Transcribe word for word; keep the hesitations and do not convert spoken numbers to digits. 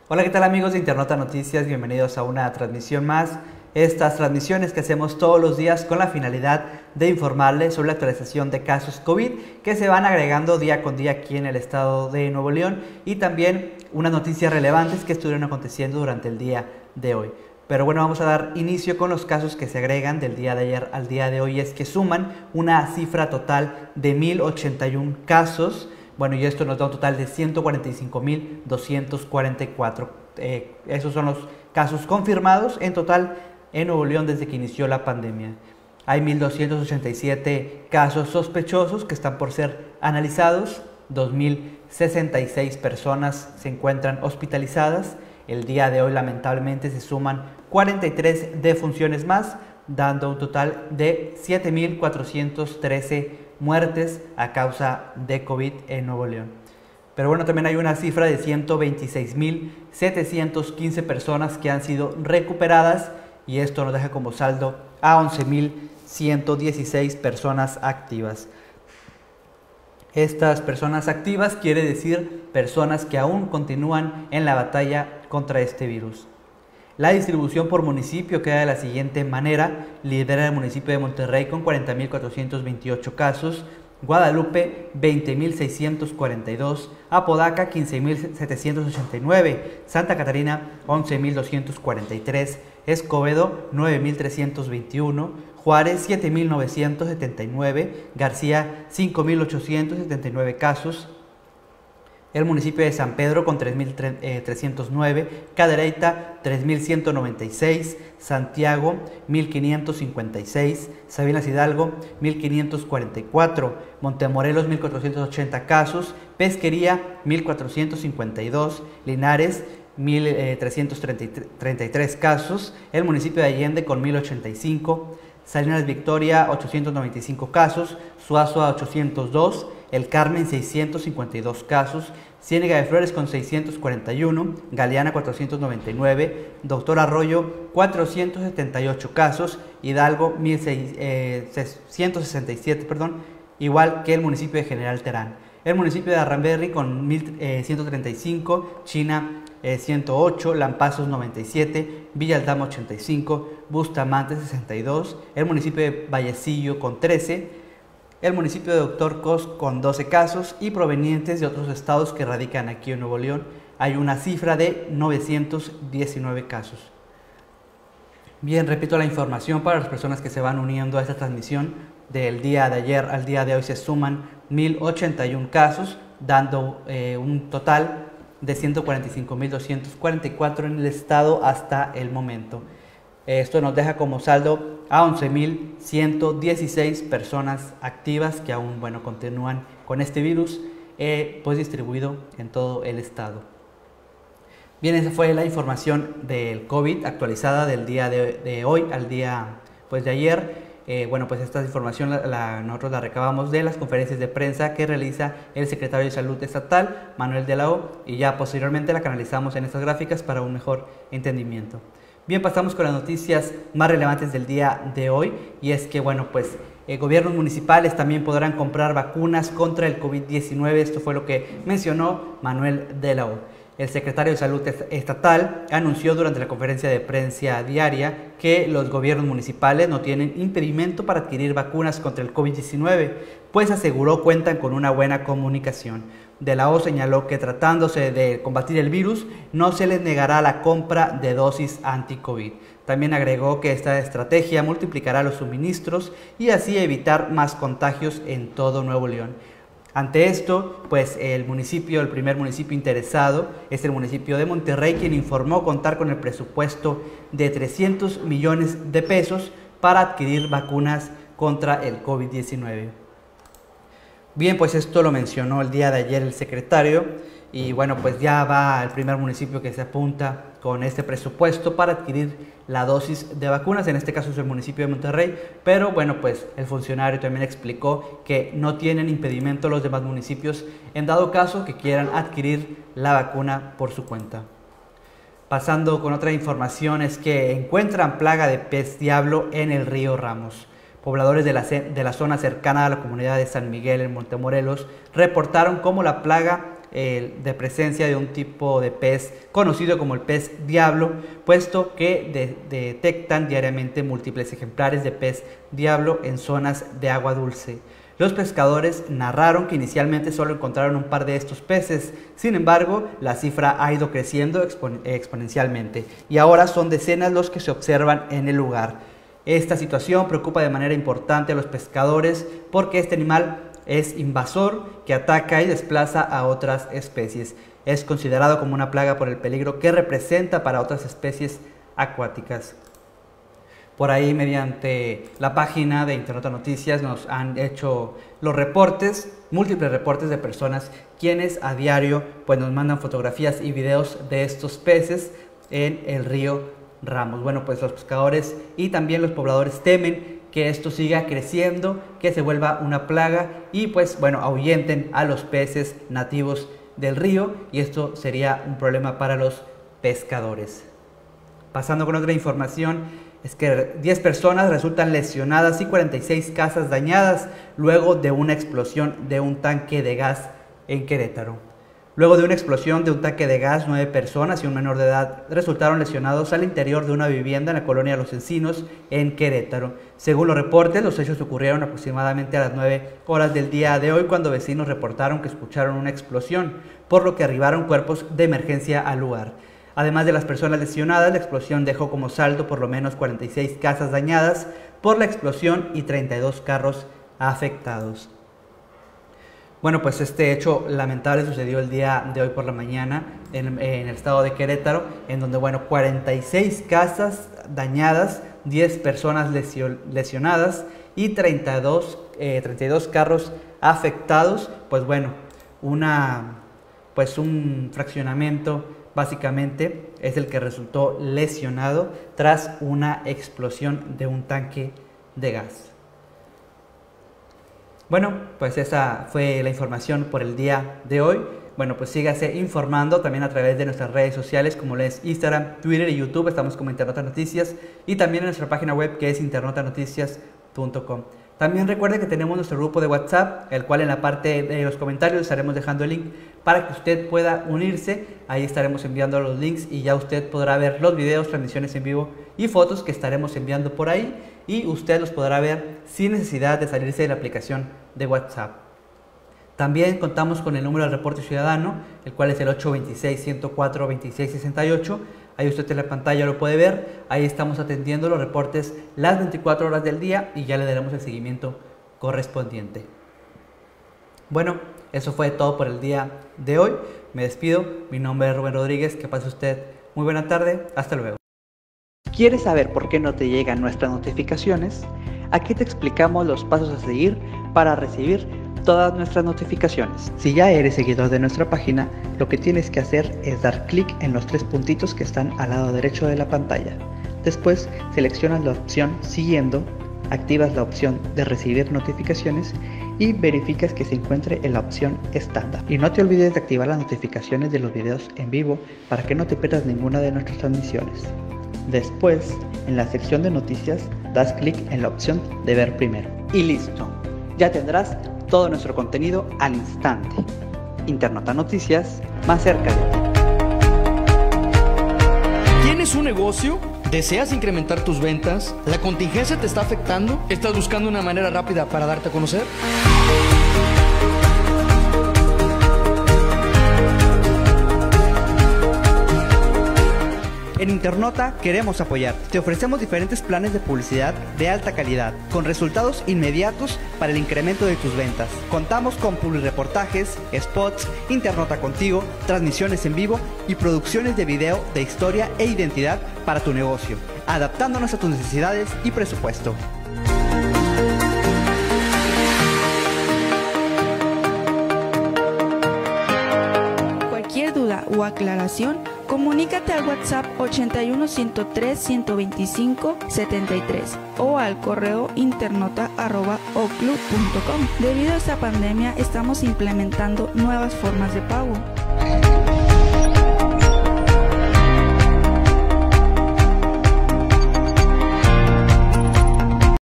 Hola, ¿qué tal amigos de Internauta Noticias? Bienvenidos a una transmisión más. Estas transmisiones que hacemos todos los días con la finalidad de informarles sobre la actualización de casos COVID que se van agregando día con día aquí en el estado de Nuevo León y también unas noticias relevantes que estuvieron aconteciendo durante el día de hoy. Pero bueno, vamos a dar inicio con los casos que se agregan del día de ayer al día de hoy. Es que suman una cifra total de mil ochenta y uno casos. Bueno, y esto nos da un total de ciento cuarenta y cinco mil doscientos cuarenta y cuatro. Eh, esos son los casos confirmados en total en Nuevo León desde que inició la pandemia. Hay mil doscientos ochenta y siete casos sospechosos que están por ser analizados. dos mil sesenta y seis personas se encuentran hospitalizadas. El día de hoy lamentablemente se suman cuarenta y tres defunciones más, dando un total de siete mil cuatrocientos trece muertes a causa de COVID en Nuevo León. Pero bueno, también hay una cifra de ciento veintiséis mil setecientos quince personas que han sido recuperadas y esto nos deja como saldo a once mil ciento dieciséis personas activas. Estas personas activas quiere decir personas que aún continúan en la batalla contra este virus. La distribución por municipio queda de la siguiente manera. Lidera el municipio de Monterrey con cuarenta mil cuatrocientos veintiocho casos, Guadalupe veinte mil seiscientos cuarenta y dos, Apodaca quince mil setecientos ochenta y nueve, Santa Catarina once mil doscientos cuarenta y tres, Escobedo nueve mil trescientos veintiuno, Juárez siete mil novecientos setenta y nueve, García cinco mil ochocientos setenta y nueve casos, el municipio de San Pedro con tres mil trescientos nueve, Cadereyta tres mil ciento noventa y seis, Santiago mil quinientos cincuenta y seis, Sabinas Hidalgo mil quinientos cuarenta y cuatro, Montemorelos mil cuatrocientos ochenta casos, Pesquería mil cuatrocientos cincuenta y dos, Linares mil trescientos treinta y tres casos, el municipio de Allende con mil ochenta y cinco, Salinas Victoria ochocientos noventa y cinco casos, Suazua ochocientos dos, El Carmen seiscientos cincuenta y dos casos, Ciénega de Flores con seiscientos cuarenta y uno, Galeana cuatrocientos noventa y nueve, Doctor Arroyo cuatrocientos setenta y ocho casos, Hidalgo mil ciento sesenta y siete, perdón, igual que el municipio de General Terán. El municipio de Arramberri con mil ciento treinta y cinco, China eh, ciento ocho, Lampazos noventa y siete, Villa Aldama ochenta y cinco, Bustamante sesenta y dos, el municipio de Vallecillo con trece, el municipio de Doctor Cos con doce casos y provenientes de otros estados que radican aquí en Nuevo León hay una cifra de novecientos diecinueve casos. Bien, repito la información para las personas que se van uniendo a esta transmisión. Del día de ayer al día de hoy se suman mil ochenta y uno casos, dando eh, un total de ciento cuarenta y cinco mil doscientos cuarenta y cuatro en el estado hasta el momento. Esto nos deja como saldo a once mil ciento dieciséis personas activas que aún bueno, continúan con este virus eh, pues distribuido en todo el estado. Bien, esa fue la información del COVID actualizada del día de, de hoy al día pues, de ayer. Eh, bueno, pues esta información la, la, nosotros la recabamos de las conferencias de prensa que realiza el secretario de Salud Estatal, Manuel de la O, y ya posteriormente la canalizamos en estas gráficas para un mejor entendimiento. Bien, pasamos con las noticias más relevantes del día de hoy, y es que, bueno, pues eh, gobiernos municipales también podrán comprar vacunas contra el COVID diecinueve, esto fue lo que mencionó Manuel de la O. El secretario de Salud Estatal anunció durante la conferencia de prensa diaria que los gobiernos municipales no tienen impedimento para adquirir vacunas contra el COVID diecinueve, pues aseguró cuentan con una buena comunicación. De la O señaló que tratándose de combatir el virus, no se les negará la compra de dosis anti-COVID. También agregó que esta estrategia multiplicará los suministros y así evitar más contagios en todo Nuevo León. Ante esto, pues el municipio, el primer municipio interesado es el municipio de Monterrey, quien informó contar con el presupuesto de trescientos millones de pesos para adquirir vacunas contra el COVID diecinueve. Bien, pues esto lo mencionó el día de ayer el secretario y bueno, pues ya va el primer municipio que se apunta con este presupuesto para adquirir la dosis de vacunas, en este caso es el municipio de Monterrey, pero bueno, pues el funcionario también explicó que no tienen impedimento los demás municipios en dado caso que quieran adquirir la vacuna por su cuenta. Pasando con otra información, es que encuentran plaga de pez diablo en el río Ramos. Pobladores de la, de la zona cercana a la comunidad de San Miguel en Montemorelos reportaron cómo la plaga eh, de presencia de un tipo de pez conocido como el pez diablo, puesto que de, detectan diariamente múltiples ejemplares de pez diablo en zonas de agua dulce. Los pescadores narraron que inicialmente solo encontraron un par de estos peces, sin embargo, la cifra ha ido creciendo expon- exponencialmente y ahora son decenas los que se observan en el lugar. Esta situación preocupa de manera importante a los pescadores porque este animal es invasor que ataca y desplaza a otras especies. Es considerado como una plaga por el peligro que representa para otras especies acuáticas. Por ahí, mediante la página de Internota Noticias, nos han hecho los reportes, múltiples reportes de personas quienes a diario pues, nos mandan fotografías y videos de estos peces en el río Ramos. Bueno, pues los pescadores y también los pobladores temen que esto siga creciendo, que se vuelva una plaga y pues bueno, ahuyenten a los peces nativos del río y esto sería un problema para los pescadores. Pasando con otra información, es que diez personas resultan lesionadas y cuarenta y seis casas dañadas luego de una explosión de un tanque de gas en Querétaro. Luego de una explosión de un tanque de gas, nueve personas y un menor de edad resultaron lesionados al interior de una vivienda en la colonia Los Encinos, en Querétaro. Según los reportes, los hechos ocurrieron aproximadamente a las nueve horas del día de hoy, cuando vecinos reportaron que escucharon una explosión, por lo que arribaron cuerpos de emergencia al lugar. Además de las personas lesionadas, la explosión dejó como saldo por lo menos cuarenta y seis casas dañadas por la explosión y treinta y dos carros afectados. Bueno, pues este hecho lamentable sucedió el día de hoy por la mañana en, en el estado de Querétaro, en donde, bueno, cuarenta y seis casas dañadas, diez personas lesio, lesionadas y treinta y dos, eh, treinta y dos carros afectados. Pues bueno, una, pues un fraccionamiento básicamente es el que resultó lesionado tras una explosión de un tanque de gas. Bueno, pues esa fue la información por el día de hoy. Bueno, pues sígase informando también a través de nuestras redes sociales como es Instagram, Twitter y YouTube. Estamos como Internota Noticias y también en nuestra página web que es internota noticias punto com. También recuerde que tenemos nuestro grupo de WhatsApp, el cual en la parte de los comentarios estaremos dejando el link para que usted pueda unirse. Ahí estaremos enviando los links y ya usted podrá ver los videos, transmisiones en vivo y fotos que estaremos enviando por ahí y usted los podrá ver sin necesidad de salirse de la aplicación de WhatsApp. También contamos con el número del reporte ciudadano, el cual es el ocho dos seis, uno cero cuatro, dos seis seis ocho. Ahí usted en la pantalla lo puede ver. Ahí estamos atendiendo los reportes las veinticuatro horas del día y ya le daremos el seguimiento correspondiente. Bueno, eso fue todo por el día de hoy. Me despido. Mi nombre es Rubén Rodríguez. Que pase usted muy buena tarde. Hasta luego. ¿Quieres saber por qué no te llegan nuestras notificaciones? Aquí te explicamos los pasos a seguir para recibir todas nuestras notificaciones. Si ya eres seguidor de nuestra página, lo que tienes que hacer es dar clic en los tres puntitos que están al lado derecho de la pantalla. Después seleccionas la opción Siguiendo, activas la opción de recibir notificaciones y verificas que se encuentre en la opción estándar. Y no te olvides de activar las notificaciones de los videos en vivo para que no te pierdas ninguna de nuestras transmisiones. Después, en la sección de noticias, das clic en la opción de ver primero. Y listo, ya tendrás todo nuestro contenido al instante. Internota Noticias, más cerca de ti. ¿Tienes un negocio? ¿Deseas incrementar tus ventas? ¿La contingencia te está afectando? ¿Estás buscando una manera rápida para darte a conocer? En Internota queremos apoyarte. Te ofrecemos diferentes planes de publicidad de alta calidad, con resultados inmediatos para el incremento de tus ventas. Contamos con publireportajes, spots, Internota Contigo, transmisiones en vivo y producciones de video de historia e identidad para tu negocio, adaptándonos a tus necesidades y presupuesto. Cualquier duda o aclaración, comunícate al WhatsApp ochenta y uno, ciento tres, ciento veinticinco, setenta y tres o al correo internota arroba oclu punto com. Debido a esta pandemia, estamos implementando nuevas formas de pago.